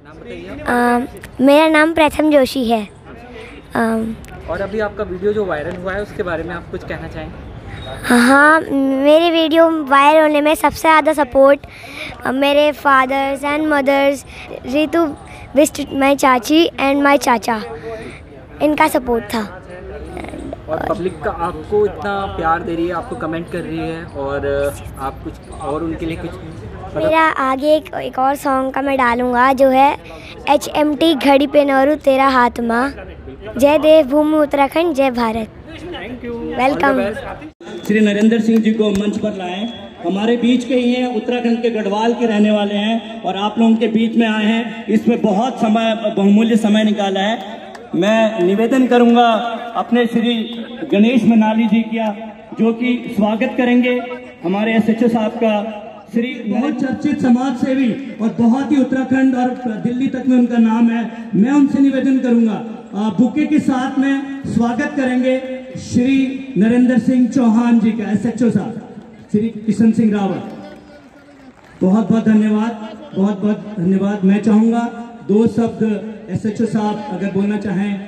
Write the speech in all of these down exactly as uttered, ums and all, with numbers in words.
नाम बताइए। मेरा नाम प्रथम जोशी है। आ, और अभी आपका वीडियो जो वायरल हुआ है उसके बारे में आप कुछ कहना चाहें? हाँ, मेरे वीडियो वायरल होने में सबसे ज़्यादा सपोर्ट मेरे फादर्स एंड मदर्स, रितु विस्ट माई चाची एंड माई चाचा, इनका सपोर्ट था। और पब्लिक का आपको इतना प्यार दे रही है, आपको कमेंट कर रही है, और आप कुछ और उनके लिए कुछ मतलब... मेरा आगे एक, एक और सॉन्ग का मैं डालूँगा जो है एच एम टी घड़ी पे नौरू तेरा हाथ माँ, जय देव भूमि उत्तराखंड, जय Bharat. Thank you, welcome. Shri Narendra Singh ji को मंच पर लाएं। हमारे बीच के ही हैं, उत्तराखंड के गढ़वाल के रहने वाले हैं और आप लोगों के बीच में आए हैं। इसमें बहुत समय, बहुमूल्य समय निकाला है। मैं निवेदन करूंगा अपने श्री गणेश मनाली जी का, जो कि स्वागत करेंगे हमारे एस एच ओ साहब का। श्री बहुत चर्चित समाज सेवी और बहुत ही उत्तराखंड और दिल्ली तक में उनका नाम है। मैं उनसे निवेदन करूंगा बुके के साथ में स्वागत करेंगे श्री नरेंद्र सिंह चौहान जी का, एस एच ओ साहब श्री किशन सिंह रावत। बहुत बहुत धन्यवाद, बहुत बहुत धन्यवाद। मैं चाहूंगा दो शब्द एस एच ओ साहब अगर बोलना चाहें।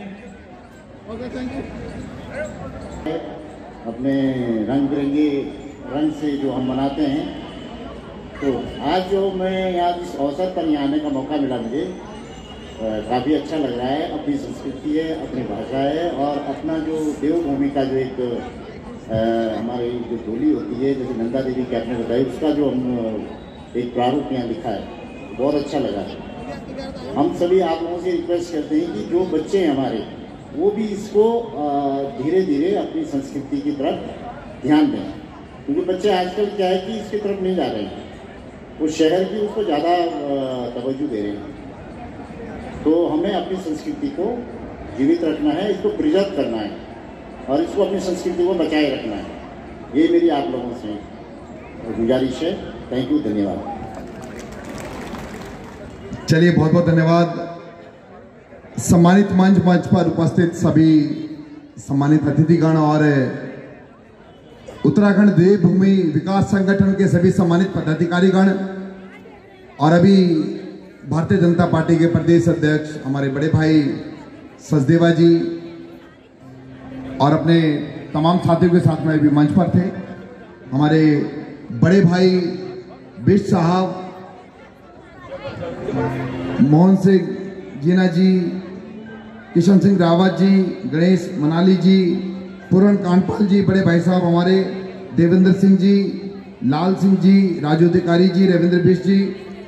अपने रंग बिरंगे रंग से जो हम मनाते हैं, तो आज जो मैं यहाँ इस अवसर पर यहाँ आने का मौका मिला मुझे, काफ़ी अच्छा लग रहा है। अपनी संस्कृति है, अपनी भाषा है, और अपना जो देवभूमि का जो एक हमारी जो डोली होती है, जैसे नंदा देवी की आपने बताई, उसका जो हम एक प्रारूप यहाँ लिखा है, बहुत अच्छा लगा। हम सभी आप लोगों से रिक्वेस्ट करते हैं कि जो बच्चे हैं हमारे, वो भी इसको धीरे धीरे अपनी संस्कृति की तरफ ध्यान दें, क्योंकि बच्चे आजकल क्या है कि इसकी तरफ नहीं जा रहे हैं, वो शहर की उसको ज़्यादा तवज्जो दे रहे हैं। तो हमें अपनी संस्कृति को जीवित रखना है, इसको प्रिजर्व करना है, और इसको अपनी संस्कृति को बचाए रखना है। ये मेरी आप लोगों से गुजारिश है। थैंक यू, धन्यवाद। चलिए, बहुत बहुत धन्यवाद। सम्मानित मंच मंच पर उपस्थित सभी सम्मानित अतिथिगण और उत्तराखंड देवभूमि विकास संगठन के सभी सम्मानित पदाधिकारीगण, और अभी भारतीय जनता पार्टी के प्रदेश अध्यक्ष हमारे बड़े भाई सचदेवा जी, और अपने तमाम साथियों के साथ में भी मंच पर थे हमारे बड़े भाई बिष्ट साहब, मोहन सिंह जीना जी, किशन सिंह रावत जी, गणेश मनाली जी, पूरन कांडपाल जी, बड़े भाई साहब हमारे देवेंद्र सिंह जी, लाल सिंह जी, राजू अधिकारी जी, रविंद्र बिष्ट जी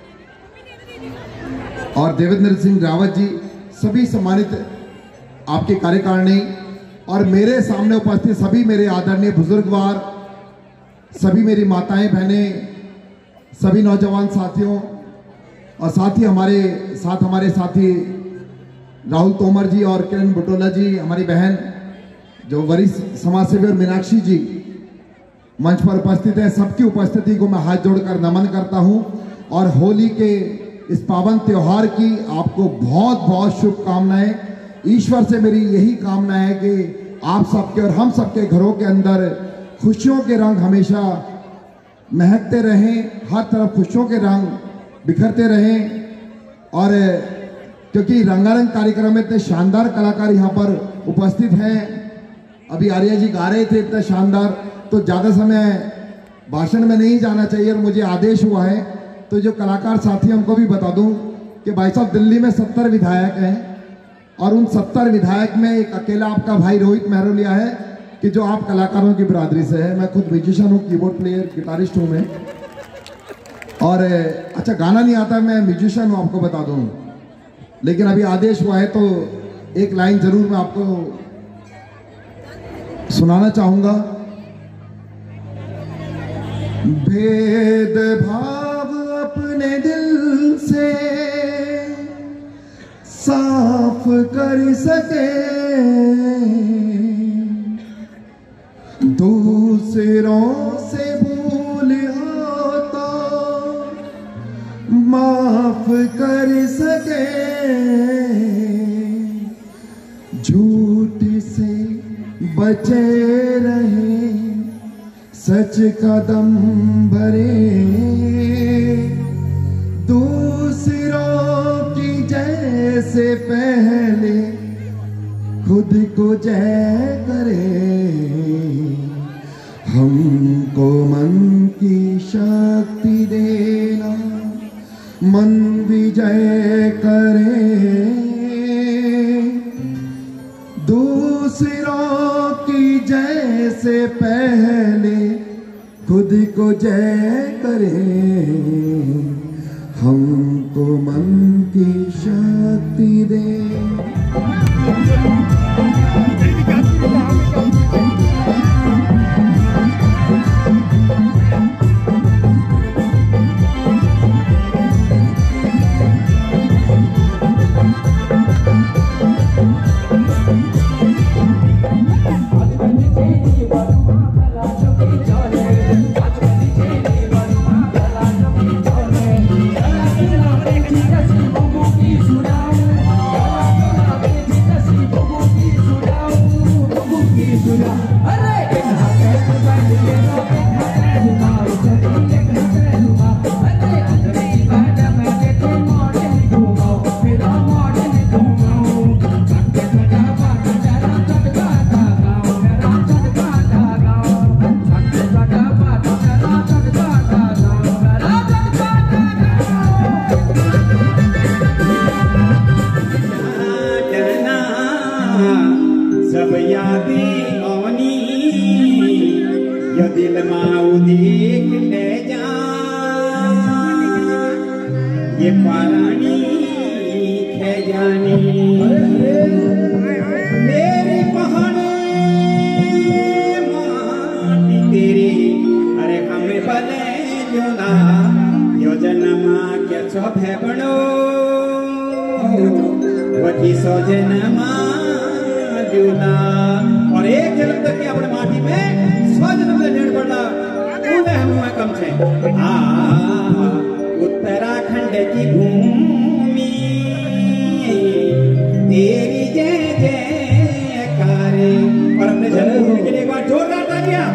और देवेंद्र सिंह रावत जी, सभी सम्मानित आपके कार्यकारिणी, और मेरे सामने उपस्थित सभी मेरे आदरणीय बुजुर्गवार, सभी मेरी माताएं बहनें, सभी नौजवान साथियों, और साथ ही हमारे साथ हमारे साथी राहुल तोमर जी और किरण बुटोला जी, हमारी बहन जो वरिष्ठ समाजसेवी, और मीनाक्षी जी मंच पर उपस्थित हैं। सबकी उपस्थिति को मैं हाथ जोड़कर नमन करता हूं, और होली के इस पावन त्योहार की आपको बहुत बहुत शुभकामनाएं। ईश्वर से मेरी यही कामना है कि आप सबके और हम सबके घरों के अंदर खुशियों के रंग हमेशा महकते रहें, हर तरफ खुशियों के रंग बिखरते रहें। और क्योंकि रंगारंग कार्यक्रम में इतने शानदार कलाकार यहाँ पर उपस्थित हैं, अभी आर्या जी गा रहे थे इतना शानदार, तो ज़्यादा समय भाषण में नहीं जाना चाहिए, और मुझे आदेश हुआ है तो जो कलाकार साथी उनको भी बता दूं कि भाई साहब दिल्ली में सत्तर विधायक हैं, और उन सत्तर विधायक में एक अकेला आपका भाई रोहित मेहरोलिया है कि जो आप कलाकारों की बिरादरी से है। मैं खुद म्यूजिशियन हूँ, कीबोर्ड प्लेयर, गिटारिस्ट हूँ मैं, और अच्छा गाना नहीं आता, मैं म्यूजिशियन हूँ आपको बता दूँ, लेकिन अभी आदेश हुआ है तो एक लाइन जरूर मैं आपको सुनाना चाहूंगा। भेद भाव अपने दिल से साफ कर सके, दूसरों से भूल हो तो माफ कर सके, झूठ से बचे रहे, सच कदम भरे, दूसरों की से पहले खुद को जय करे, हमको मन की शक्ति देना, मन विजय करे। दूसरों की जय से पहले खुद को जय करे, हमको मन की शक्ति दे। सब यादें औनी यो दिल माऊ देख ले जा, ये पारानी खजानी मेरी पहाड़े माटी तेरी, अरे हमें भले जो ना यो जन्मा क्या चौप है बनो वही सौ जन्मा। और एक जन्म तक के अपने माटी में सौ जन्म तक डेढ़ पड़ना उन्हें हम कम छे। आ उत्तराखंड की भूमि तेरी जय जयकारे, और अपने जन्मभूमि के लिए एक बार जोरदार तालियां।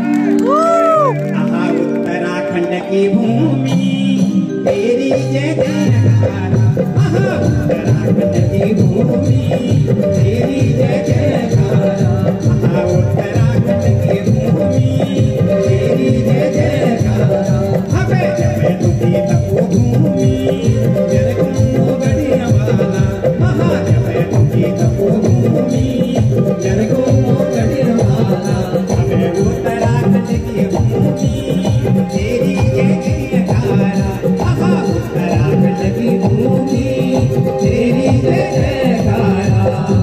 आहा उत्तराखंड की भूमि तेरी जय जयकारा, आहा उत्तराखंड की भूमि तेरी जय जयकारा, आहा उत्तराखंड की भूमि तेरी जय जयकारा। हमें जब तुझी तपो भूमि जल कुंभो गढ़िया वाला, आहा जब तुझी तपो भूमि जल कुंभो गढ़िया वाला, हमें उत्तराखंड की भूमि तेरी जय जयकारा, आहा उत्तराखंड की भूमि तेरी जय जयकारा।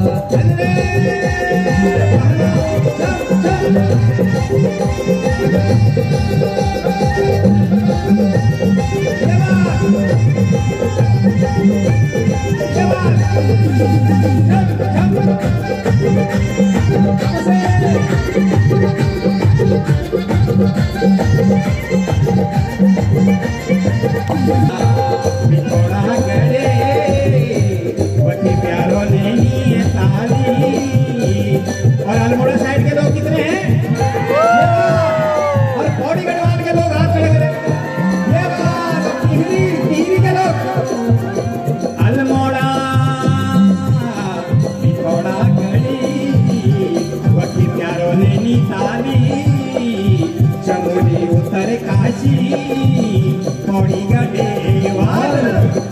थोड़ा गड़े वही प्यारो नहीं है ताली, और अल्मोड़ा साइड के लोग कितने हैं, और बॉडी गढ़वाल के लोग हाथ खड़े करें, ये बात टीवी टीवी के लोग। अल्मोड़ा थोड़ा गड़ी वही प्यारो नहीं ताली, चमोली उत्तर काशी बॉडी गढ़वाल।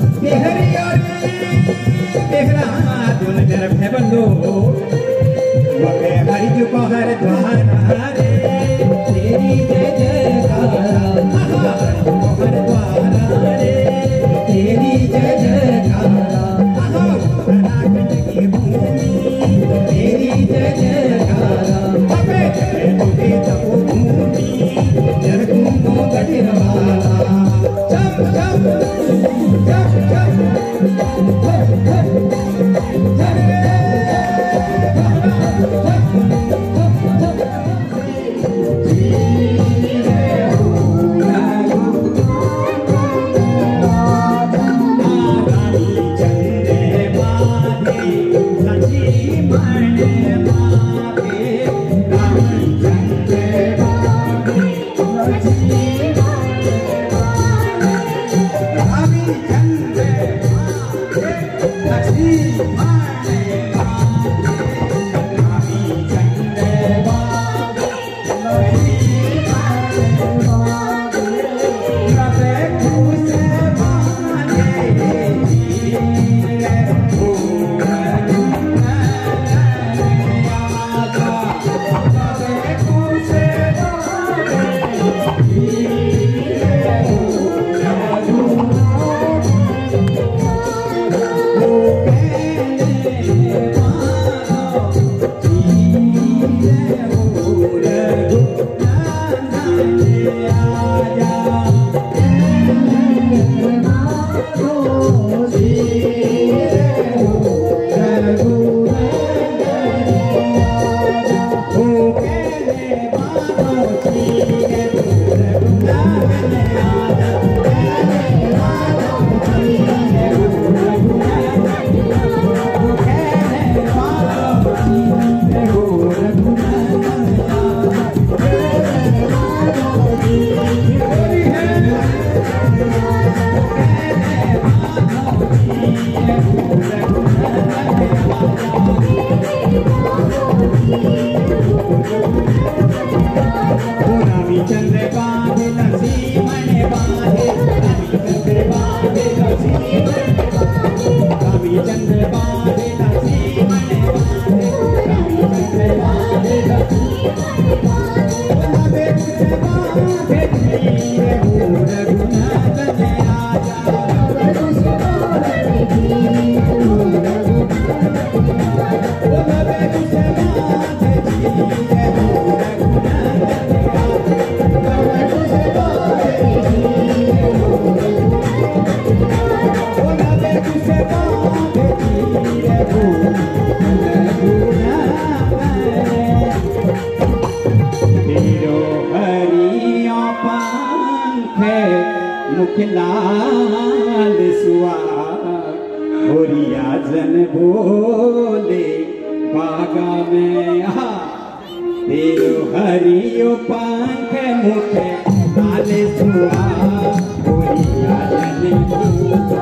मुखलाल सुआ होरिया जन बोले बागा में आ तेरो हरियो पंख मुख लाल सुआ होरिया जन बोले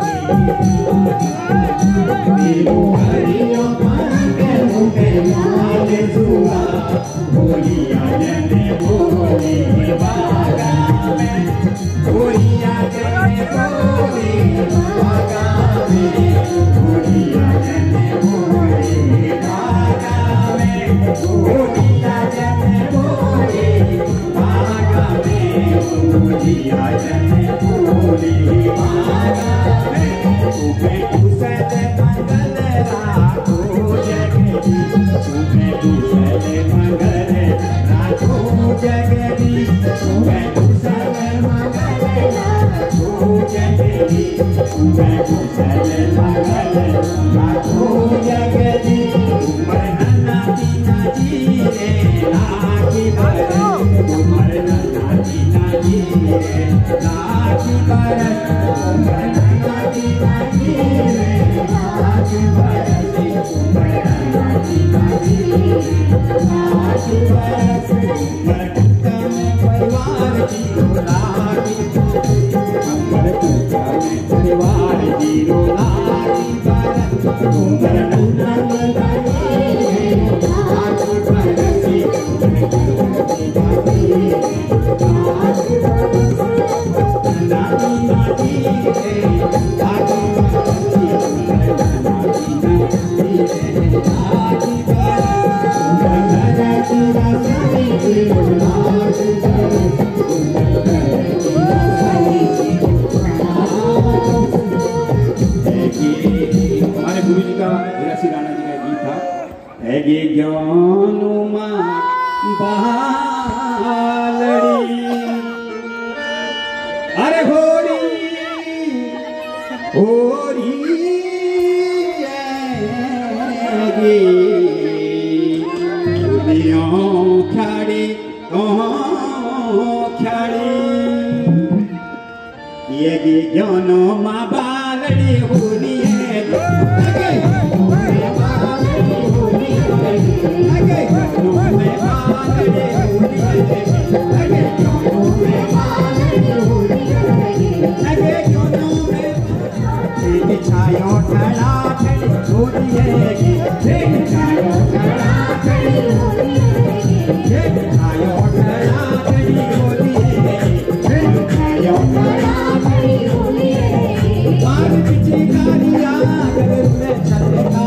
तेरो हरियो पंख मुख लाल सुआ होरिया जन बोले बागा में होरिया जन बोले बागा में होरिया जन बोले बागा में होरिया जन बोले बागा में होरिया जन बोले बागा में तुम्हें कुशल मंगल राखो जगदी तुम्हें कुशल मंगल राखो जगदी तुम्हें कुशल मंगल राखो जगदी तुम्हें कुशल मंगल राखो जगदी उमर नन्ना दीना जी रे राखी बरस उमर नन्ना दीना जी रे राखी बरस उमर नन्ना दीना जी रे राखी बरस उमर नन्ना दीना जी रे राखी बरस उमर कुत्ता में परिवार की रोलागी उमर कुत्ता में परिवार की रोलागी बरस उमर नन्ना दीना जी रे राखी बरस उमर नन्ना दीना जी रे राखी बरस नन्ना दीना जी रे राखी बरस उमर नन्ना दीना जी रे राखी बरस उमर नन्ना दीना जी रे राखी बरस उमर नन्ना हमारे गुरु जी का हीरासी राणा जी का गीत था है गे ज्ञानु मां बालड़ी अरे होरी होरी गे दुनिया ख्याड़ी ख्याड़ी ये गे ज्ञानो मां बालड़ी होरी छायो ठड़ा खड़ी होती है छायो ठड़ा खड़ी होती है छायो ठड़ा खड़ी होती है छायो ठड़ा खड़ी होती है बार पीछे कारिया गगन में चलेगा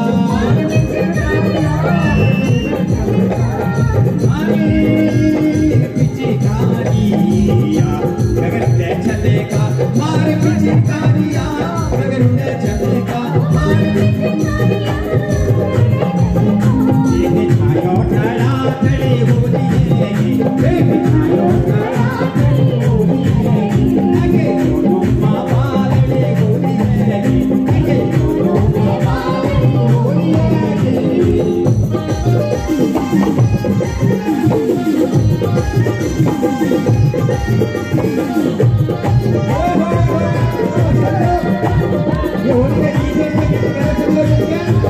पीछे कारिया गगन में चलेगा मार पीछे कारिया गगन में चलेगा ये छायो ठड़ा खड़ी होती है छायो ठड़ा खड़ी होती है आगे दोनों माँ बालड़ी होती है आगे दोनों माँ बालड़ी होती है ये होली का गीत है सब लोग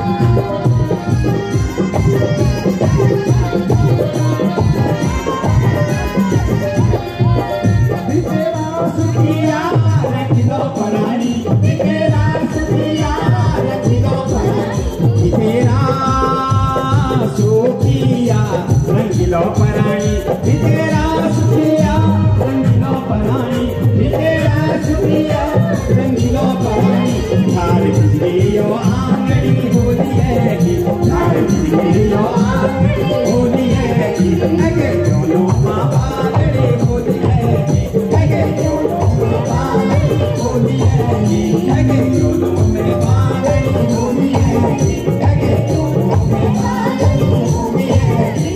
रंगीलो परानी तेरा सुखिया रंगीलो परानी तेरा सुखिया रंगीलो परानी धार बिजलियो आंगड़ी होली है कि धार बिजलियो आंगड़ी होली है कि अगे दोनों माँ बालड़ी होली है कि अगे दोनों माँ बालड़ी होली है कि अगे दोनों में बालड़ी होली है कि अगे दोनों में बालड़ी होली है कि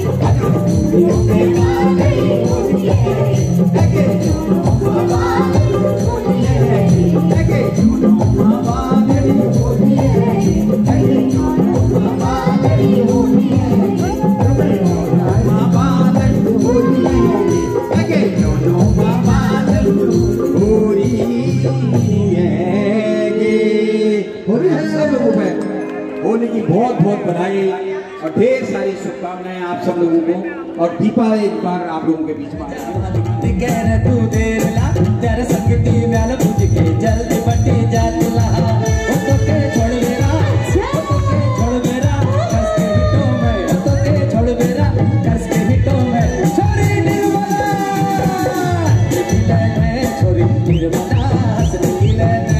Bye. बहुत बहुत बधाई और ढेर सारी शुभकामनाएं आप सब लोगों को। और दीपा एक बार आप लोगों के बीच में जल्दी बटी जातला तो के छोड़ मेरा तो के छोड़ मेरा कस के हिटो में तो के छोड़ मेरा कस के हिटो में छोरी निर्मला दिले में छोरी निर्मला हंस दिले में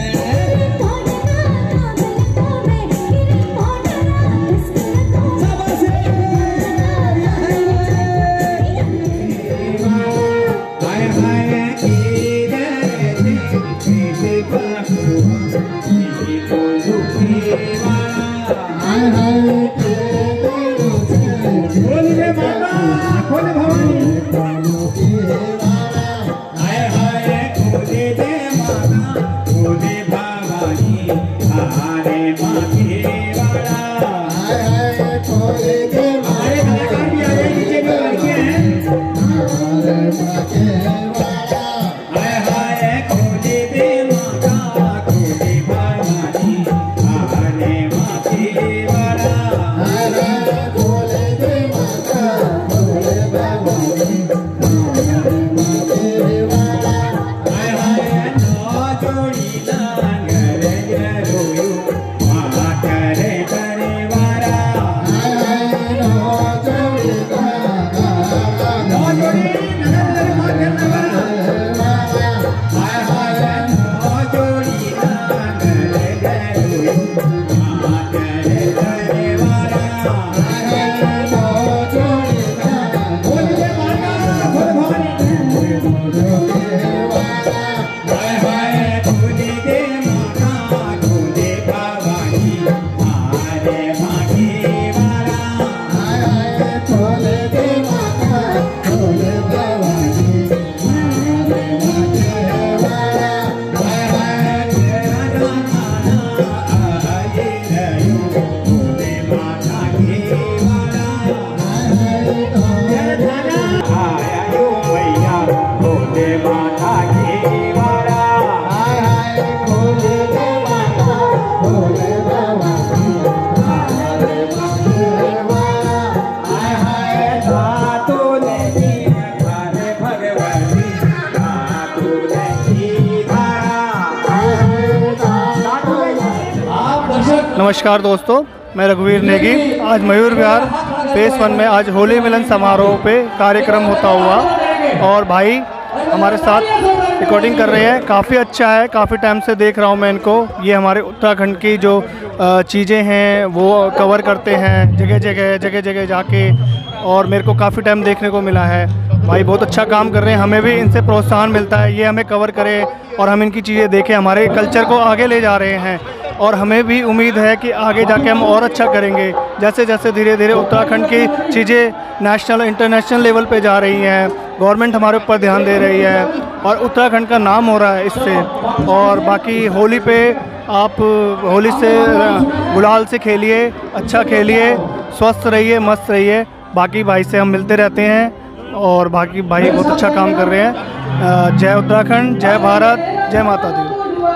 नमस्कार दोस्तों, मैं रघुवीर नेगी। आज मयूर विहार फेस वन में आज होली मिलन समारोह पे कार्यक्रम होता हुआ और भाई हमारे साथ रिकॉर्डिंग कर रहे हैं। काफ़ी अच्छा है, काफ़ी टाइम से देख रहा हूँ मैं इनको। ये हमारे उत्तराखंड की जो चीज़ें हैं वो कवर करते हैं जगह जगह जगह जगह जाके, और मेरे को काफ़ी टाइम देखने को मिला है। भाई बहुत अच्छा काम कर रहे हैं, हमें भी इनसे प्रोत्साहन मिलता है। ये हमें कवर करें और हम इनकी चीज़ें देखें, हमारे कल्चर को आगे ले जा रहे हैं। और हमें भी उम्मीद है कि आगे जाके हम और अच्छा करेंगे। जैसे जैसे धीरे धीरे उत्तराखंड की चीज़ें नेशनल इंटरनेशनल लेवल पे जा रही हैं, गवर्नमेंट हमारे ऊपर ध्यान दे रही है और उत्तराखंड का नाम हो रहा है इससे। और बाकी होली पे आप होली से गुलाल से खेलिए, अच्छा खेलिए, स्वस्थ रहिए, मस्त रहिए। बाकी भाई से हम मिलते रहते हैं और बाकी भाई बहुत अच्छा काम कर रहे हैं। जय उत्तराखंड, जय भारत, जय माता दी।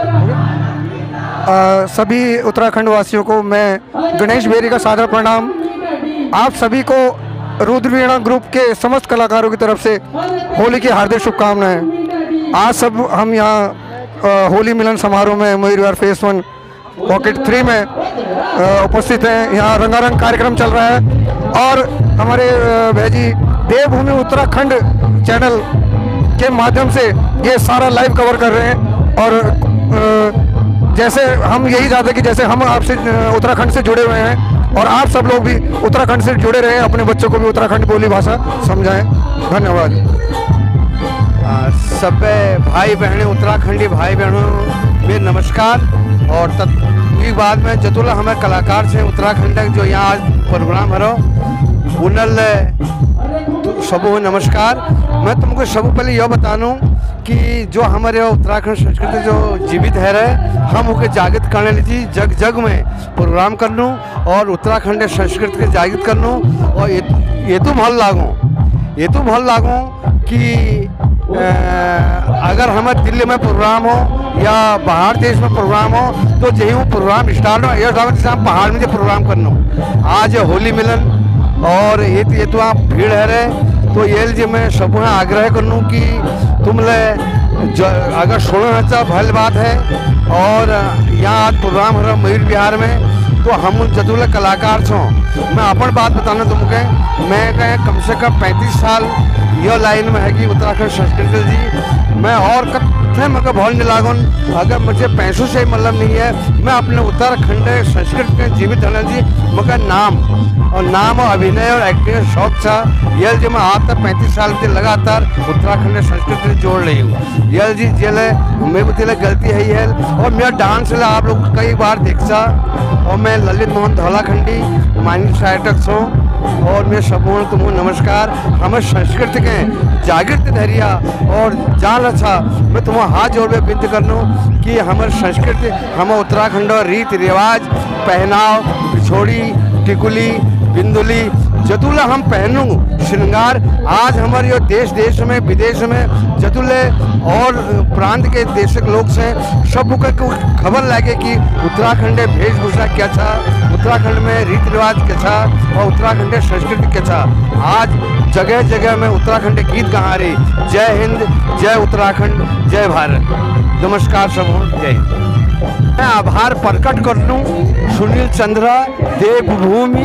आ, सभी उत्तराखंड वासियों को मैं गणेश बेरी का सादर प्रणाम। आप सभी को रुद्रवीणा ग्रुप के समस्त कलाकारों की तरफ से होली की हार्दिक शुभकामनाएं। आज सब हम यहाँ होली मिलन समारोह में Mayur Vihar phase one pocket three में आ, उपस्थित हैं। यहाँ रंगारंग कार्यक्रम चल रहा है और हमारे भैजी देवभूमि उत्तराखंड चैनल के माध्यम से ये सारा लाइव कवर कर रहे हैं। और आ, जैसे हम यही चाहते हैं कि जैसे हम आपसे उत्तराखंड से जुड़े हुए हैं और आप सब लोग भी उत्तराखंड से जुड़े रहें, अपने बच्चों को भी उत्तराखंड बोली भाषा समझाएं। धन्यवाद। सब भाई बहनें, उत्तराखंडी भाई बहनों में नमस्कार। और तक बाद में जतुला हमें कलाकार से उत्तराखंड जो यहाँ आज प्रोग्राम हरो उनल तो सबो नमस्कार। मैं तुमको सबसे पहले यह बताऊँ कि जो हमारे उत्तराखंड संस्कृति जो जीवित है रहे, हम उसे जागृत करने लीजिए, जग जग में प्रोग्राम कर लूँ और उत्तराखंड संस्कृति के जागृत कर लूँ। और ये ये तो महल लागूँ ये तो महल लागूँ कि अगर हमारे दिल्ली में प्रोग्राम हो या बाहर देश में प्रोग्राम हो तो जही वो प्रोग्राम स्टार्ट हो ये हम पहाड़ में जो प्रोग्राम करना आज होली मिलन और ये ये तो आप भीड़ है रहे तो ये जो मैं सब आग्रह करूँ कि तुम ले अगर सुनो अच्छा भल बात है और यहाँ आज प्रोग्राम हो रहा मयूर विहार में तो हम जदूल कलाकार छो मैं अपन बात बताना तुमके मैं कहे कम से कम पैंतीस साल यह लाइन में है कि उत्तराखंड संस्कृति जी मैं और कथे मगर भौल नहीं लागन अगर मुझे पैसों से मतलब नहीं है मैं अपने उत्तराखंड संस्कृति के जीवित रहना जी मगर नाम और नाम और अभिनय और एक्टिंग शौक था ये जो मैं आज तक पैंतीस साल से लगातार उत्तराखंड संस्कृति से जोड़ रही हूँ ये जी जेल मेरे को तिल गलती है ये और मेरा डांस आप लोग कई बार देखा और मैं ललित मोहन धौलाखंडी मानी साइटक छो और मैं सबूण तुम नमस्कार हमें संस्कृति के जागृत धैर्य और जान अच्छा मैं तुम्हें हाथ जोड़ में विनती करना कि हमारे संस्कृति हम उत्तराखंड रीति रिवाज पहनाव बिछोड़ी टिकुली बिंदुली जतुला हम पहनूं श्रृंगार आज हमारे यो देश देश में विदेश में जतुले और प्रांत के देश के लोग से सब को खबर लगे कि उत्तराखंड वेशभूषा क्या था उत्तराखंड में रीति रिवाज क्या था और उत्तराखंड संस्कृति क्या था आज जगह जगह में उत्तराखंड गीत गा रही जय हिंद जय उत्तराखंड जय भारत नमस्कार सब जय हिंद मैं आभार प्रकट कर लूँ सुनील चंद्रा देवभूमि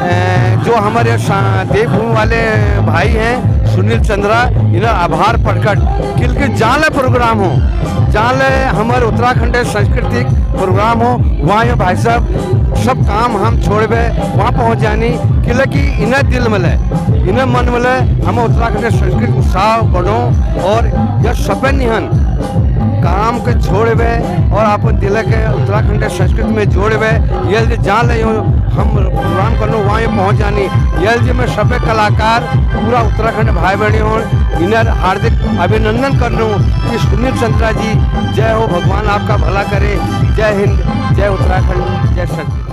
जो हमारे देवभूमि वाले भाई हैं सुनील चंद्रा इन्हें आभार प्रकट क्योंकि जहाँ प्रोग्राम हो जहाँ हमारे उत्तराखंड सांस्कृतिक प्रोग्राम हो वहाँ ये भाई साहब सब काम हम छोड़े वहाँ पहुँच जानी क्योंकि इन्हें दिल मिले इन्हें मन मिले हम उत्तराखंड संस्कृति उत्साह बढ़ो और यह सब निहन काम के छोड़े और आप दिल के उत्तराखंड संस्कृति में जोड़े ये जहाँ ले हम प्रोग्राम करना वहाँ पहुँच जानी ये में सब कलाकार पूरा उत्तराखंड भाई बहनी हो इन्हें हार्दिक अभिनंदन करना कि सुनील चंद्रा जी जय हो भगवान आपका भला करे जय हिंद जय उत्तराखंड जय संस्कृति।